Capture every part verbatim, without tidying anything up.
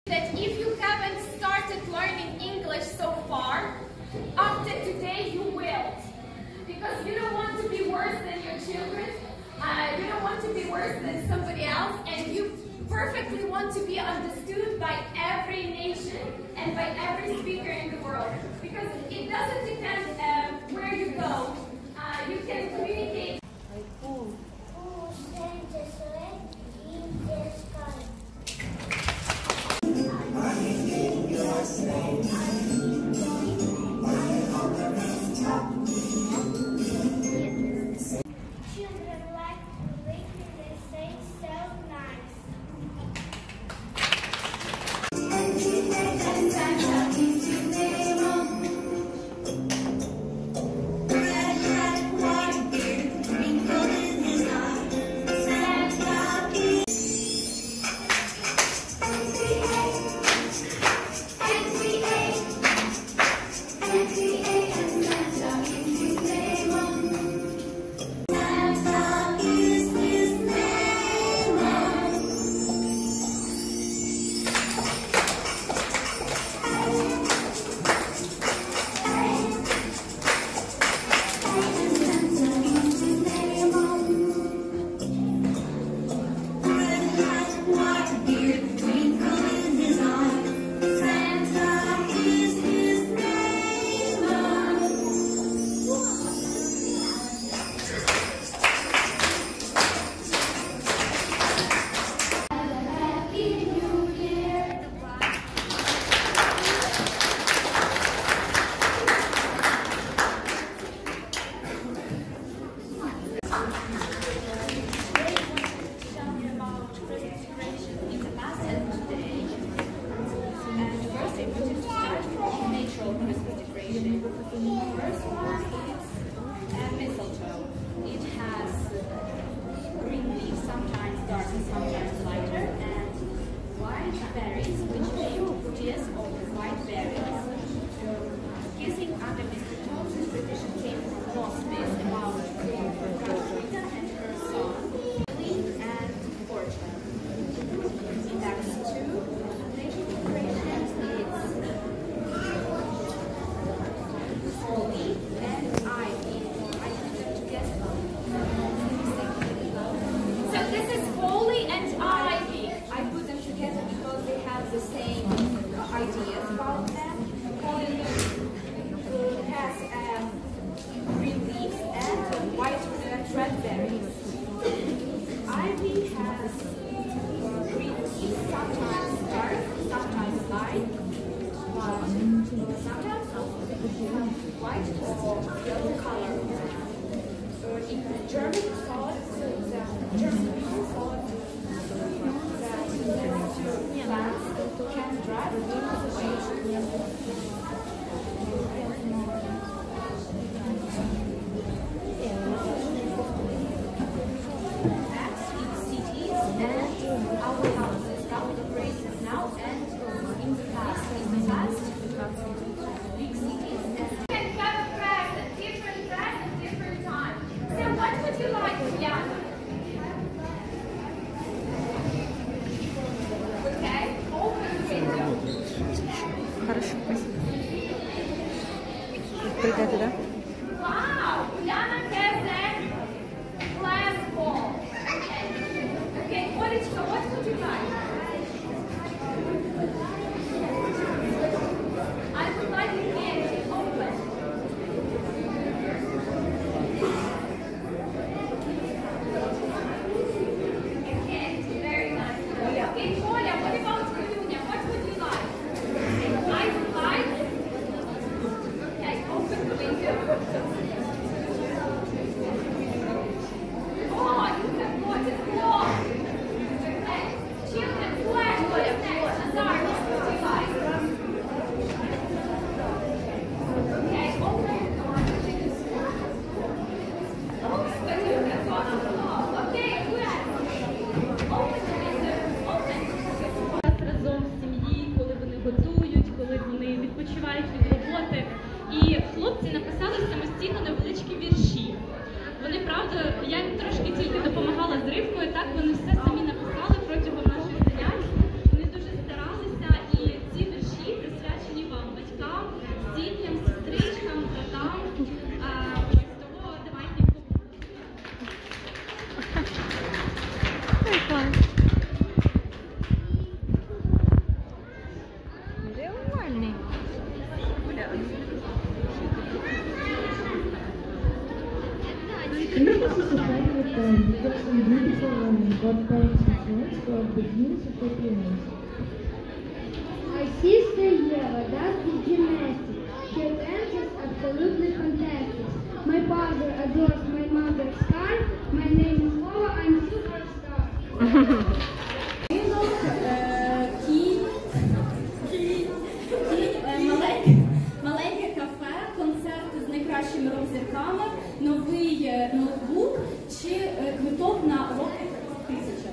That if you haven't started learning English so far, after today you will. Because you don't want to be worse than your children, uh, you don't want to be worse than somebody else, and you perfectly want to be understood by every nation and by every speaker in the world. Because it doesn't depend uh, where you go, uh, you can communicate. Прийдете, так? Wow, Uliana has a glass ball. Okay, Olечka, what would you like? I would like a candy, open. A candy, very nice. Okay, Oля, what about Yulia? What would you like? I would like. Okay, open the window. Oh, you have got it wrong. Okay, children, flash, what is next? Sorry, what would you like? Okay, open. Oh, but you have got it wrong. Okay, flash. Open the window. Open. Разом в сім'ї, коли вони готують, коли вони відпочивають від роботи. І хлопці написали самостійно невеличкі вірші. Вони, правда, я їм трошки тільки допомагала з ривкою, так вони все самі написали протягом наших занять. Вони дуже старалися English is a family term because some beautiful women got parents and friends who are beginners of happiness. My sister Eva does the gymnastics. Her dance is absolutely fantastic. My father adores my mother's car. My name is Vova. I'm superstar. Маленьке кафе, концерти з найкращими рок-зірками, новий ноутбук чи квиток на рок тисяча.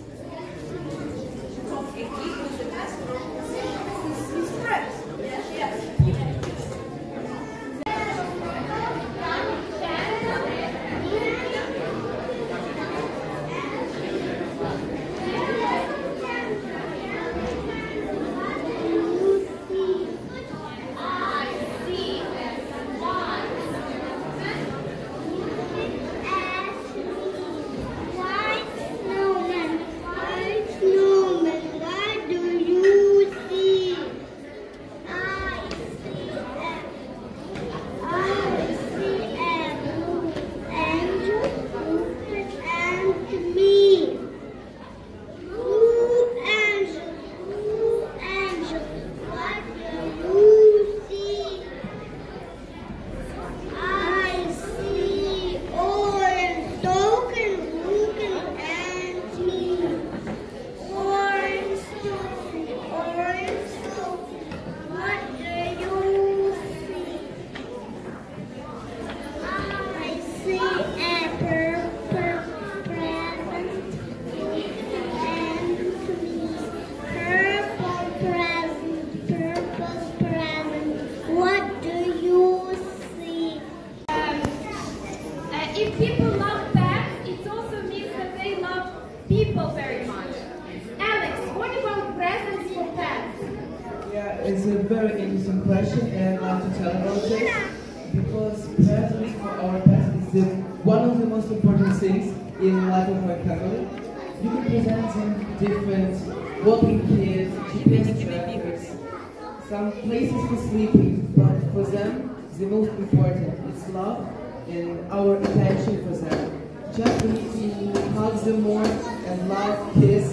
If people love pets, it also means that they love people very much. Alex, what about presents for pets? Yeah, it's a very interesting question, and I'd like to tell about it. Because presents for our pets is the, one of the most important things in the life of my family. You can present them different walking kids, G P S trackers, some places for sleeping, but for them, the most important is love and our attention for them. Just we need to hug them more and love, kiss,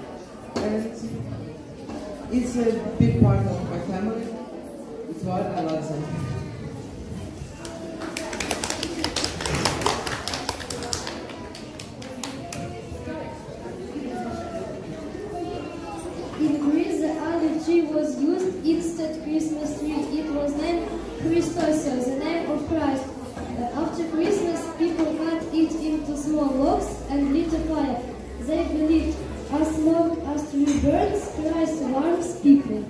and it's a big part of my family. It's why I love them. In Greece, the olive tree was used instead Christmas tree. It was named Christos, the name of Christ. Uh, after Christmas, people cut it into small logs and lit a fire. They believed as long as tree burns, Christ warms people.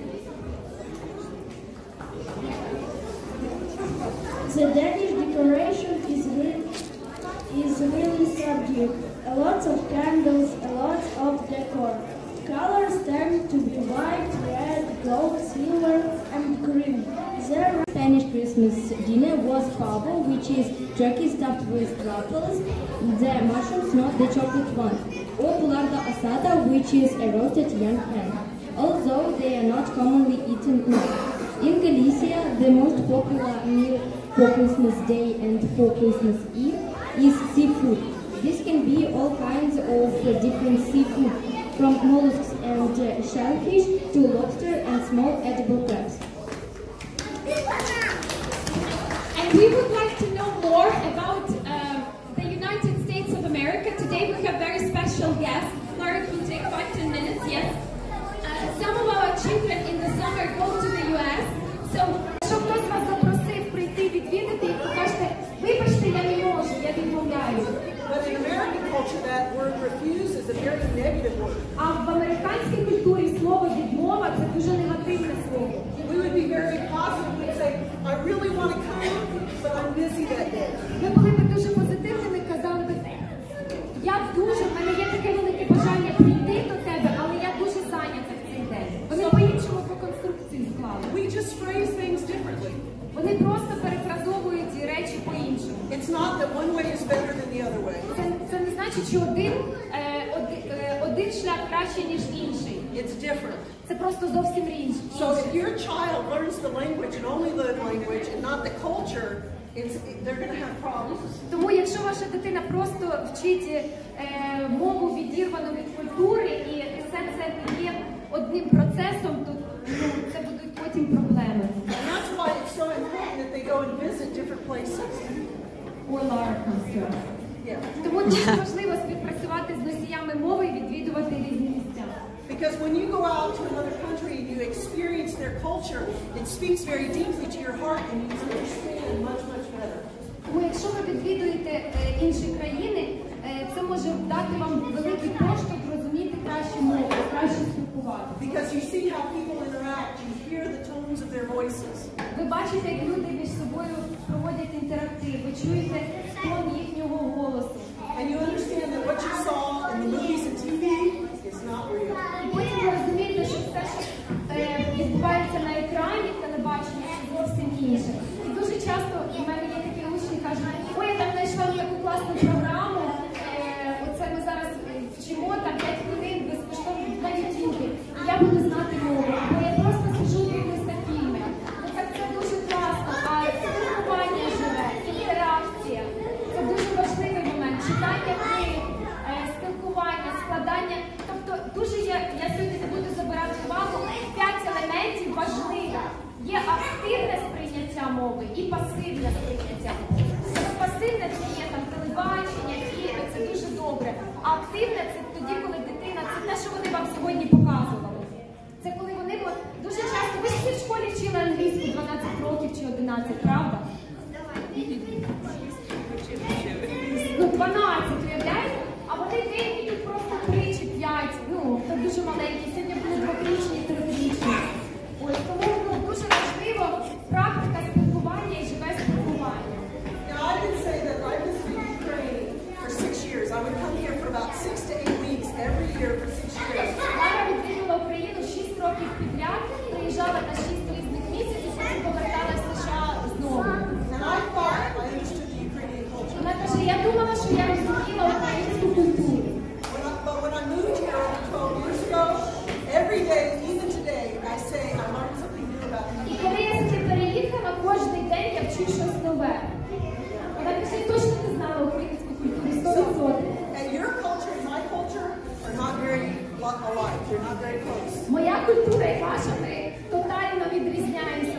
The Danish decoration is really, is really subdued. A lot of candles, a lot of decor. Colors tend to be white, red, gold, silver, and green. Their Spanish Christmas dinner was pavo, which is turkey stuffed with truffles, the mushrooms, not the chocolate ones, or bularda asada, which is a roasted young hen, although they are not commonly eaten now. In Galicia, the most popular meal for Christmas Day and for Christmas Eve is seafood. This can be all kinds of different seafood, from mollusks and uh, shellfish to lobster and small edible crabs. And we would like to know more about uh, the United States of America. Today we have very special guests. Laura, can you take five, ten minutes? Yes. Uh, some of our children in the summer go to the U S. So, якщо хтось вас запросив прийти відвідати, і ви кажете, вибачте, я не можу, я відмовляю. But in American culture, that word refuse is a very negative word. А в американській культурі слово відмова – це дуже негативне слово. We would be very positive. We'd say, I really want to come, but I'm busy that day. Ми були б дуже позитивними, казали б, я дуже, в мене є таке велике бажання прийти до тебе, але я дуже зайнята в цей день. Вони по-іншому по конструкції склали. We just phrase things differently. Вони просто перефразовують речі по-іншому. It's not that one way is better than the other way. Це, це не значить, що один, е, один, е, один шлях краще, ніж інший. It's different. Це просто зовсім інше. So if your child learns the language and only the language and not the culture, it's, they're going to have problems. Тому якщо ваша дитина просто вчить е, мову відірвану від культури і все це не є одним процесом, то ну, це будуть потім проблеми. And that's why it's so important that they go and visit different places. Or Lara comes to us. Yeah. Тому дуже важливо співпрацювати з носіями мови і відвідувати різні місця. Because when you go out to another country and you experience their culture, it speaks very deeply to your heart and you understand much, much better. Тому якщо ви відвідуєте е, інші країни, е, це може дати вам великий поштовх розуміти кращу мову, краще спілкувати. Because you see how people interact, you hear the tones of their voices. Ви бачите, як люди між собою проводять інтерактив, ви чуєте тон їхнього голосу. And you understand that what you saw in the movies and T V is not real. І потім ви розумієте, що все, що е, відбувається на екрані, в телебаченні, це зовсім інше. І дуже часто у мене є такі учні, кажуть, ой, я там знайшла таку класну програму, е, оце ми зараз вчимо, там п'ять хвилин безкоштовно на ютубі, і я буду знати мову, бо я просто сиджу і дивлюся фільми. Ну так це дуже класно, а спілкування живе, інтеракція, це дуже важливий момент, читання книг, е, спілкування, складання, тобто дуже є, я сьогодні не буду забирати увагу, п'ять елементів важливих. Є активне сприйняття мови і пасивне сприйняття. Саме пасивне це є там телебачення, фільми, це дуже добре. А активне це тоді, коли дитина, це те, що вони вам сьогодні показували. Це коли вони дуже часто, ви ж всі в школі вчили англійську дванадцять років чи одинадцять, правда? Ну, дванадцять, уявляєте? А вони вміють просто три чи п'ять, ну, то дуже маленькі. Сьогодні були двохрічні, трьохрічні. Ось, тому ну, дуже важливо практика спілкування і живе спілкування. Now I can say that I visited Ukraine for six years. I would come here for about six to eight weeks every year for six years. Лара відвідала Україну шість років підряд, приїжджала на шість різних місяців, потім поверталася в США знову. And I thought I understood the Ukrainian culture. Вона каже, я думала, що я розуміла українську культуру. When I, but when I moved here over twelve years ago, every day, even today, I say I learned something new about the І коли я сюди переїхала, кожен день я вчу щось нове. Вона каже, я точно не знала українську культуру, сто відсотків. And your culture and my culture are not very alike. They're not very close. Моя культура і ваша, ми тотально відрізняємося.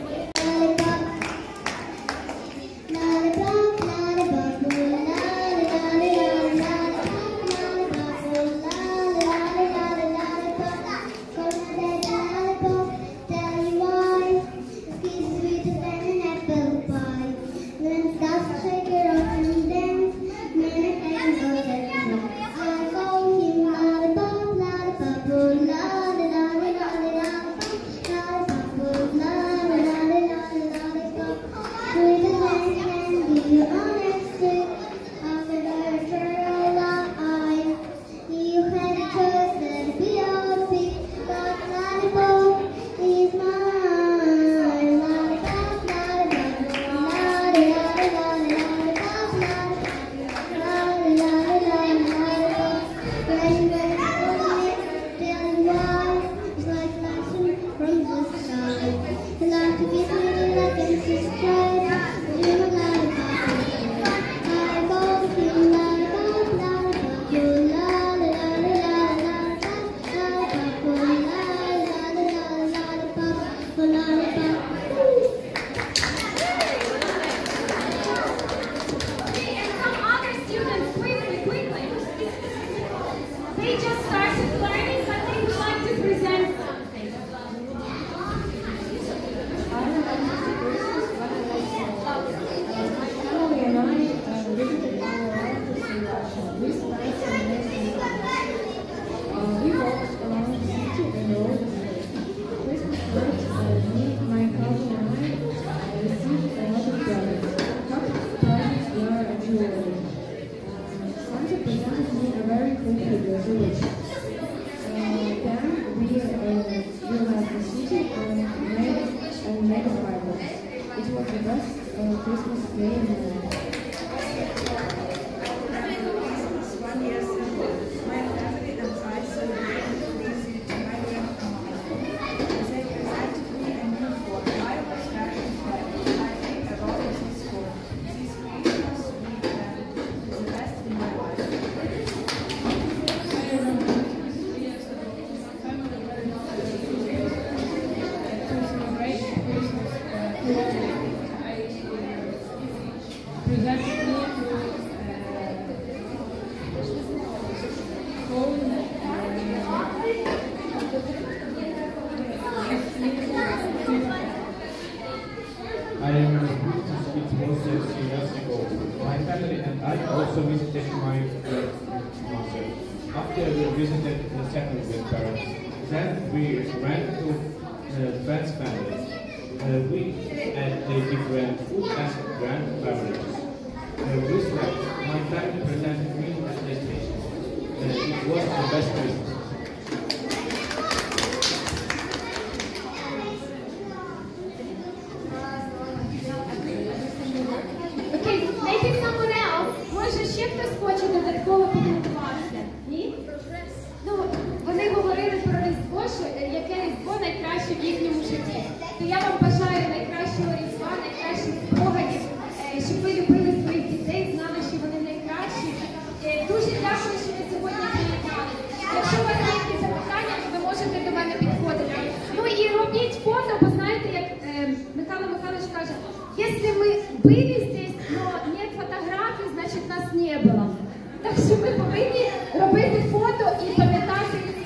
presented me to I am visited Sweden two years ago. My family and I also visited my grandmother. After we visited the second grandparents, then we went to uh, friends' families. Uh, we ate the different food and grand beverages. Uh, with that, my family presented me a PlayStation. Uh, it was the best Christmas. Окей, maybe someone else. Може ще хтось хоче додатково підготуватися? Ні? Ну, вони говорили про Різдво, що яке Різдво найкраще в їхньому житті. То я вам бажаю найкращого Різдва, найкращих спогадів, е, щоб ви любили своїх дітей, знали, що вони найкращі. Е, Дуже дякую, що ви сьогодні завітали. Якщо у вас є якісь запитання, то ви можете до мене підходити. Ну і робіть фото, бо знаєте, як е, Михайло Михайлович каже, якщо ми були здесь, но нет фотографій, значить нас не було. Так що ми повинні робити фото і пам'ятати